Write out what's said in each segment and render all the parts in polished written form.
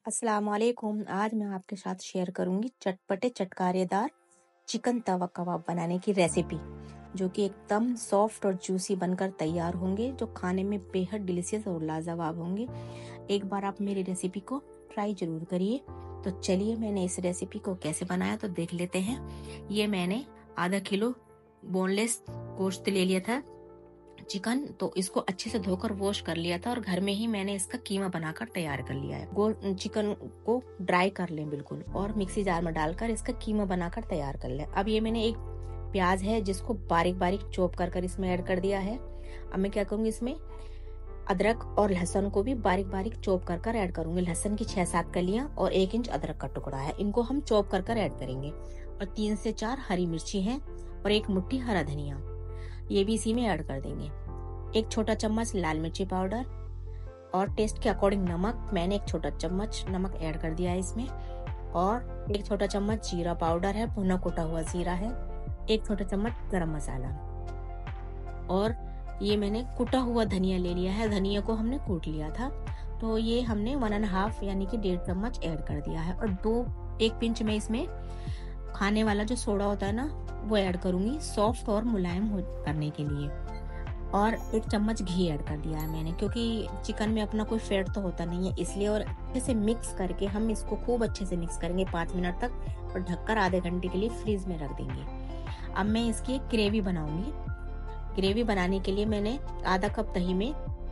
अस्सलाम वालेकुम। आज मैं आपके साथ शेयर करूंगी चटपटे चटकारेदार चिकन तवा कबाब बनाने की रेसिपी, जो कि एकदम सॉफ्ट और जूसी बनकर तैयार होंगे, जो खाने में बेहद डिलीशियस और लाजवाब होंगे। एक बार आप मेरी रेसिपी को ट्राई जरूर करिए। तो चलिए मैंने इस रेसिपी को कैसे बनाया तो देख लेते हैं। ये मैंने आधा किलो बोनलेस गोश्त ले लिया था चिकन, तो इसको अच्छे से धोकर वॉश कर लिया था और घर में ही मैंने इसका कीमा बनाकर तैयार कर लिया है। चिकन को ड्राई कर लें बिल्कुल और मिक्सी जार में डालकर इसका कीमा बनाकर तैयार कर लें। अब ये मैंने एक प्याज है जिसको बारीक बारीक चॉप कर इसमें ऐड कर दिया है। अब मैं क्या करूंगी, इसमें अदरक और लहसुन को भी बारीक बारीक चॉप कर ऐड करूंगी। लहसुन की 6-7 कलियां और 1 इंच अदरक का टुकड़ा है, इनको हम चॉप कर ऐड करेंगे। और 3 से 4 हरी मिर्ची हैं और 1 मुट्ठी हरा धनिया, ये भी इसी में ऐड कर देंगे। 1 छोटा चम्मच लाल मिर्ची पाउडर और टेस्ट के अकॉर्डिंग नमक, मैंने 1 छोटा चम्मच नमक ऐड कर दिया है इसमें। और 1 छोटा चम्मच जीरा पाउडर है, भुना कुटा हुआ जीरा है। 1 छोटा चम्मच गरम मसाला और ये मैंने कुटा हुआ धनिया ले लिया है। धनिया को हमने कूट लिया था, तो ये हमने 1.5 यानी कि 1.5 चम्मच ऐड कर दिया है। और 1 पिंच में इसमें खाने वाला जो सोडा होता है ना, वो ऐड करूंगी सॉफ्ट और मुलायम करने के लिए। और 1 चम्मच घी ऐड कर दिया है मैंने, क्योंकि चिकन में अपना कोई फैट तो होता नहीं है इसलिए। और अच्छे से मिक्स करके हम इसको खूब अच्छे से मिक्स करेंगे 5 मिनट तक और ढककर आधे घंटे के लिए फ्रीज में रख देंगे। अब मैं इसकी एक ग्रेवी बनाऊंगी। ग्रेवी बनाने के लिए मैंने आधा कप दही में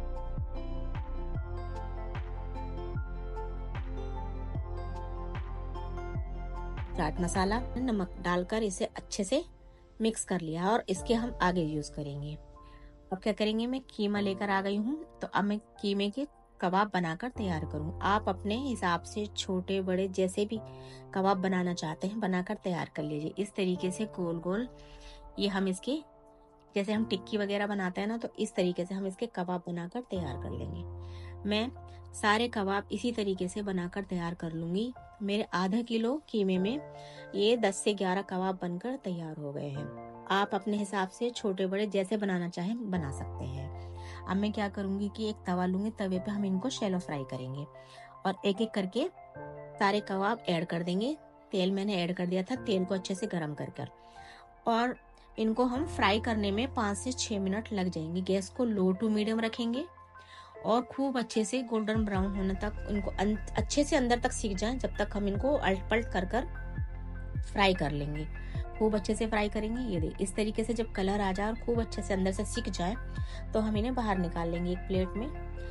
चाट मसाला, नमक डालकर इसे अच्छे से मिक्स कर लिया और इसके हम आगे यूज करेंगे। अब क्या करेंगे, मैं कीमा लेकर आ गई हूँ, तो अब मैं कीमे के कबाब बनाकर तैयार करूँ। आप अपने हिसाब से छोटे बड़े जैसे भी कबाब बनाना चाहते हैं बनाकर तैयार कर लीजिए। इस तरीके से गोल गोल ये हम इसके, जैसे हम टिक्की वगैरह बनाते हैं ना, तो इस तरीके से हम इसके कबाब बनाकर तैयार कर लेंगे। मैं सारे कबाब इसी तरीके से बनाकर तैयार कर लूंगी। मेरे आधा किलो कीमे में ये 10 से 11 कबाब बनकर तैयार हो गए हैं। आप अपने हिसाब से छोटे बड़े जैसे बनाना चाहें बना सकते हैं। अब मैं क्या करूंगी कि एक तवा लूंगी, तवे पे हम इनको शैलो फ्राई करेंगे और एक एक करके सारे कबाब ऐड कर देंगे। तेल मैंने ऐड कर दिया था, तेल को अच्छे से गर्म कर और इनको हम फ्राई करने में 5 से 6 मिनट लग जाएंगे। गैस को लो टू मीडियम रखेंगे और खूब अच्छे से गोल्डन ब्राउन होने तक इनको अच्छे से अंदर तक सीख जाएं, जब तक हम इनको अल्ट पल्ट कर फ्राई कर लेंगे। खूब अच्छे से फ्राई करेंगे। ये देख, इस तरीके से जब कलर आ जाए और खूब अच्छे से अंदर से सीख जाए तो हम इन्हें बाहर निकाल लेंगे एक प्लेट में।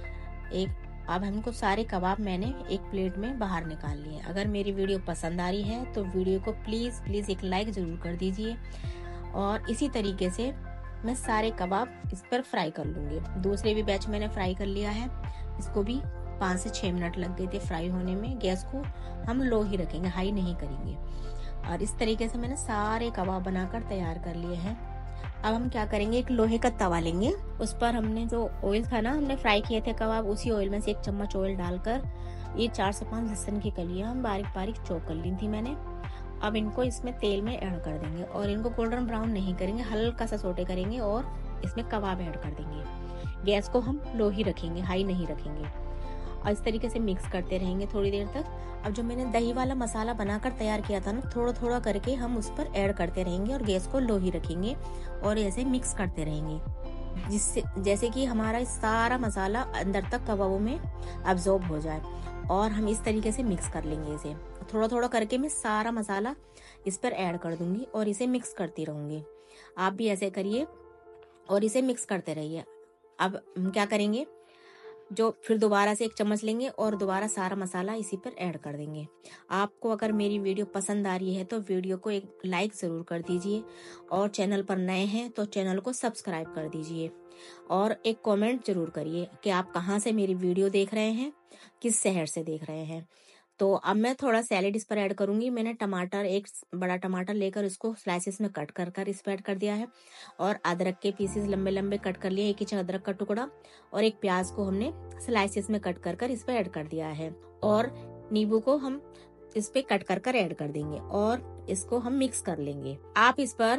अब हमको सारे कबाब मैंने एक प्लेट में बाहर निकाल लिए। अगर मेरी वीडियो पसंद आ रही है तो वीडियो को प्लीज एक लाइक जरूर कर दीजिए। और इसी तरीके से मैं सारे कबाब इस पर फ्राई कर लूंगी। दूसरे भी बैच मैंने फ्राई कर लिया है, इसको भी 5 से 6 मिनट लग गए थे फ्राई होने में। गैस को हम लो ही रखेंगे, हाई नहीं करेंगे। और इस तरीके से मैंने सारे कबाब बनाकर तैयार कर लिए हैं। अब हम क्या करेंगे, एक लोहे का तवा लेंगे, उस पर हमने जो ऑयल था ना, हमने फ्राई किए थे कबाब, उसी ऑयल में से 1 चम्मच ऑयल डालकर ये 4 से 5 लहसुन की कलियां हम बारीक बारीक चॉप कर ली थी मैंने। अब इनको इसमें तेल में ऐड कर देंगे और इनको गोल्डन ब्राउन नहीं करेंगे, हल्का सा सोटे करेंगे और इसमें कबाब ऐड कर देंगे। गैस को हम लो ही रखेंगे, हाई नहीं रखेंगे। और इस तरीके से मिक्स करते रहेंगे थोड़ी देर तक। अब जो मैंने दही वाला मसाला बनाकर तैयार किया था ना, थोड़ा थोड़ा करके हम उस पर ऐड करते रहेंगे और गैस को लो ही रखेंगे और ऐसे मिक्स करते रहेंगे, जिससे जैसे कि हमारा सारा मसाला अंदर तक कबाबों में अब्जॉर्ब हो जाए। और हम इस तरीके से मिक्स कर लेंगे इसे। थोड़ा थोड़ा करके मैं सारा मसाला इस पर ऐड कर दूंगी और इसे मिक्स करती रहूंगी। आप भी ऐसे करिए और इसे मिक्स करते रहिए। अब हम क्या करेंगे, जो फिर दोबारा से 1 चम्मच लेंगे और दोबारा सारा मसाला इसी पर ऐड कर देंगे। आपको अगर मेरी वीडियो पसंद आ रही है तो वीडियो को एक लाइक जरूर कर दीजिए और चैनल पर नए हैं तो चैनल को सब्सक्राइब कर दीजिए और एक कमेंट जरूर करिए कि आप कहाँ से मेरी वीडियो देख रहे हैं, किस शहर से देख रहे हैं। तो अब मैं थोड़ा सैलेड इस पर ऐड करूंगी। मैंने टमाटर, 1 बड़ा टमाटर लेकर इसको स्लाइसेस में कट कर इस पर ऐड कर दिया है और अदरक के पीसेस लंबे लंबे कट कर लिए, 1 इंच अदरक का टुकड़ा और 1 प्याज को हमने स्लाइसेस में कट कर इस पर ऐड कर दिया है। और नींबू को हम इस पे कट कर ऐड कर देंगे और इसको हम मिक्स कर लेंगे। आप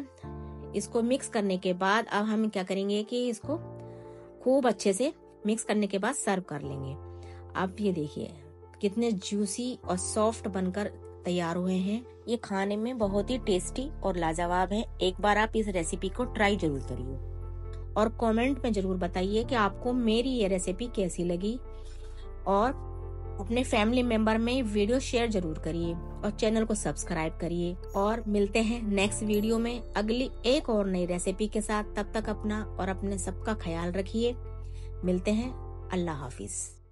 इसको मिक्स करने के बाद अब हम क्या करेंगे कि इसको खूब अच्छे से मिक्स करने के बाद सर्व कर लेंगे। आप ये देखिए कितने जूसी और सॉफ्ट बनकर तैयार हुए हैं। ये खाने में बहुत ही टेस्टी और लाजवाब है। एक बार आप इस रेसिपी को ट्राई जरूर करिए और कमेंट में जरूर बताइए कि आपको मेरी ये रेसिपी कैसी लगी, और अपने फैमिली मेंबर में वीडियो शेयर जरूर करिए और चैनल को सब्सक्राइब करिए। और मिलते हैं नेक्स्ट वीडियो में अगली एक और नई रेसिपी के साथ। तब तक अपना और अपने सबका ख्याल रखिए। मिलते हैं। अल्लाह हाफिज।